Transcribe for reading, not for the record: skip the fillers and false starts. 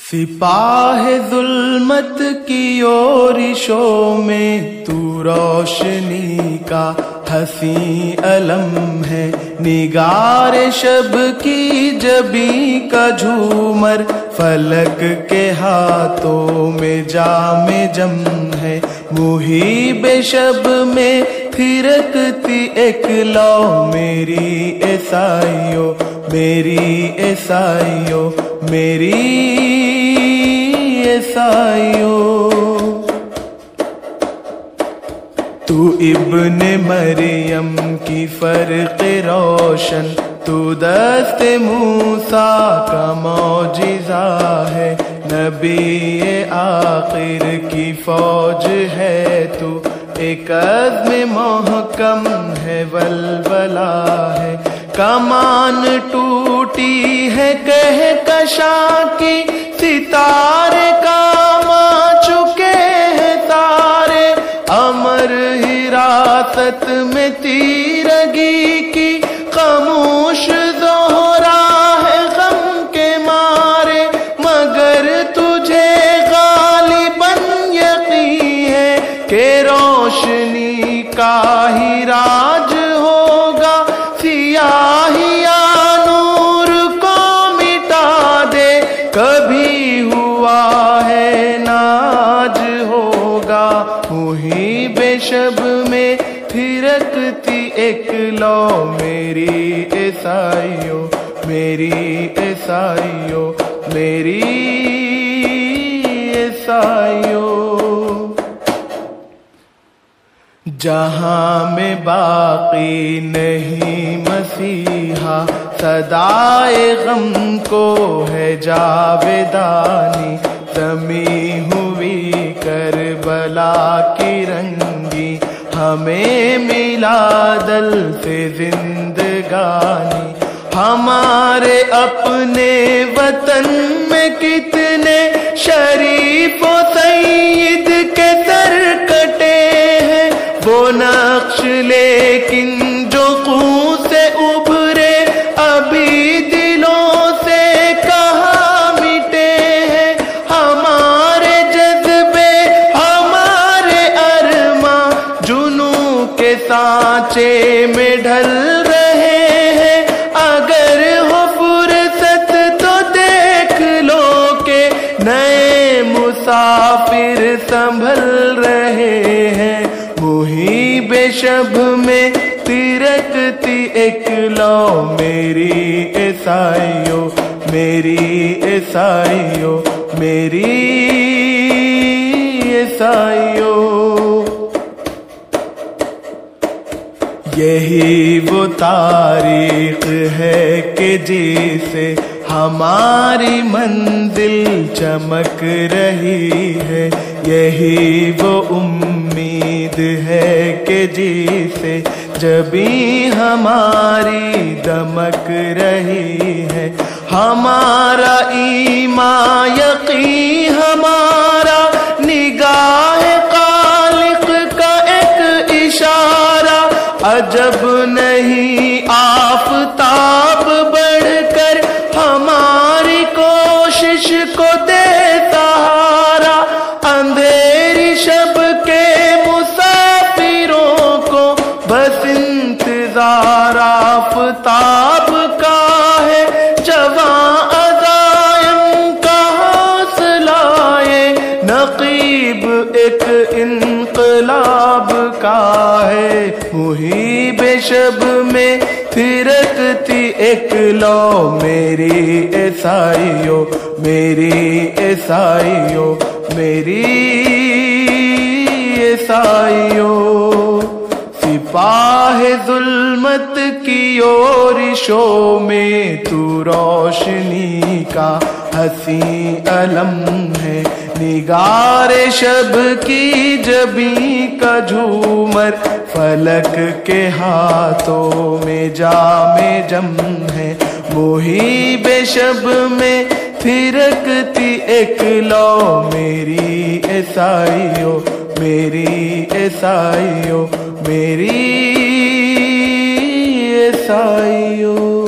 سپاہ ظلمت کی اورشوں میں تو روشنی کا حسین علم ہے، نگار شب کی جبیں کا جھومر فلک کے ہاتھوں میں جام جم ہے، محیب شب میں تھرکتی ایک لو میری عیسائیو، میری عیسائیو، میری عیسائیو۔ تو ابن مریم کی فرق روشن، تو دست موسیٰ کا معجزہ ہے، نبی آخر کی فوج ہے تو، ایک عزم محکم ہے ولولہ ہے، کمان ٹوٹی ہے کہکشاں کی، ستارے کام آ چکے ہیں سارے، امر حراست میں تیرگی کی، خاموش زہرا ہے غم کے مارے، مگر تجھے غالباً یقین ہے کہ روشنی کا ہی راج ہوگا، سیاہیا نور کو مٹا دے، کبھی ہوا ہے ناج ہوگا، محیب شب میں تھرکتی ایک لو میری عیسائیو، میری عیسائیو، میری عیسائیو۔ جہاں میں باقی نہیں مسیحا، صدائے غم کو ہے جاویدانی، زمیں ہوئی کربلا کی رنگی، ہمیں ملا دل سے زندگانی، ہمارے اپنے وطن میں کتنے شریف و سید کے سر کٹے ہیں، وہ نقش لیکن جو خون سے ابھرے ابھی دلوں سے کہاں مٹے ہیں، ہمارے جذبے ہمارے ارماں جنوں کے سانچے میں ڈھل رہے ہیں، اگر ہو فرصت تو دیکھ لو کہ نئے مسافر سنبھل رہے ہیں، محیب شب میں تھرکتی ایک لو میری عیسائیو، میری عیسائیو، میری عیسائیو۔ یہی وہ تاریخ ہے کہ جسے ہماری منزل چمک رہی ہے، یہی وہ امید ہے کہ جسے جبیں ہماری دمک رہی ہے، ہمارا ایمان یقین ہمارا نگاہ خالق کا ایک اشارہ، عجب نہیں آفتاب بڑھ کر ہماری کوشش کو دے سہارا، اندھیری شب کے مسافروں کو بس انتظار آفتاب کا ہے، جواں عزائم کا حوصلہ نقیب ایک انقلاب کا ہے، محیب شب میں تھرکتی ایک لو میری عیسائیو، میری عیسائیو، میری عیسائیو۔ سپاہ ظلمت کی اورشوں میں تو روشنی کا حسین علم ہے، نگار شب کی جبیں کا جھومر فلک کے ہاتھوں میں جام جم ہے، محیب شب میں تھرکتی ایک لو میری عیسائیو، میری عیسائیو، میری عیسائیو۔